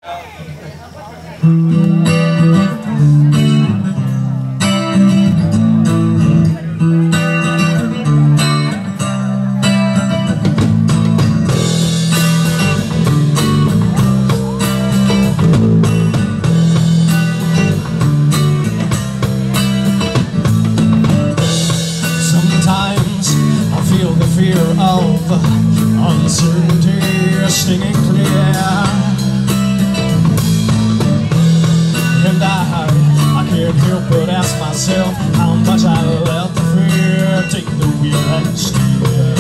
Of uncertainty stinging clear, and I can't help but ask myself how much I let the fear take the wheel and steer.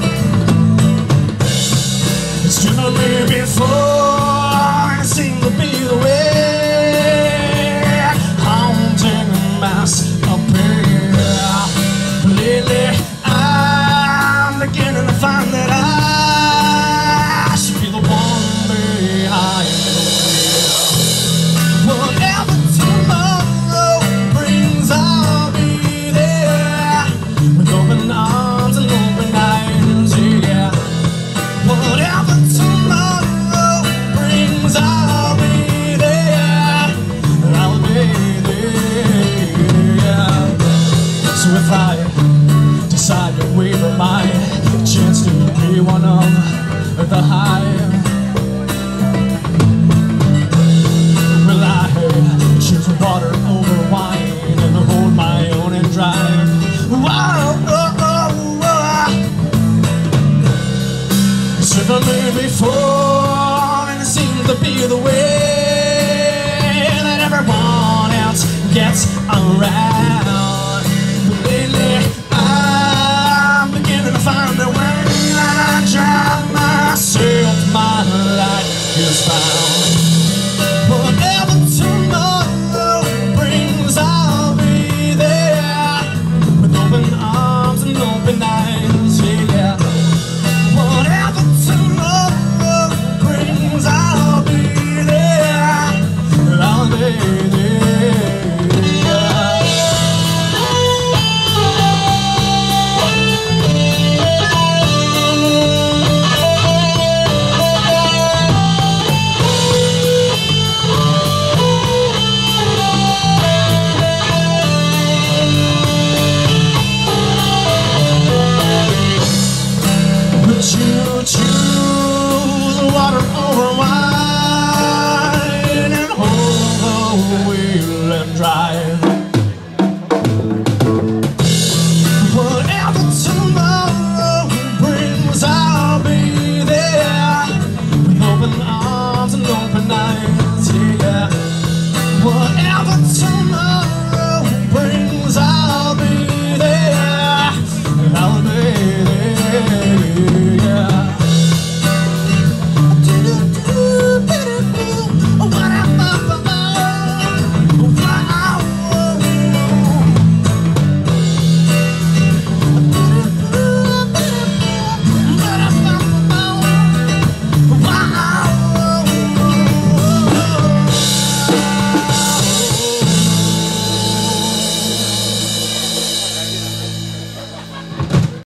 It's driven me before, it seemed to be the way, haunting a mass of pain. Lately beginning to find that I should be the one behind the wheel. Whatever tomorrow brings, I'll be there with open arms and open eyes, yeah. Whatever tomorrow brings, I'll be there, I'll be there, yeah. So if I decide to waver my chance to be one of the high, will I choose water over wine and hold my own and drive? It's driven me before, and it seems to be the way that everyone else gets around.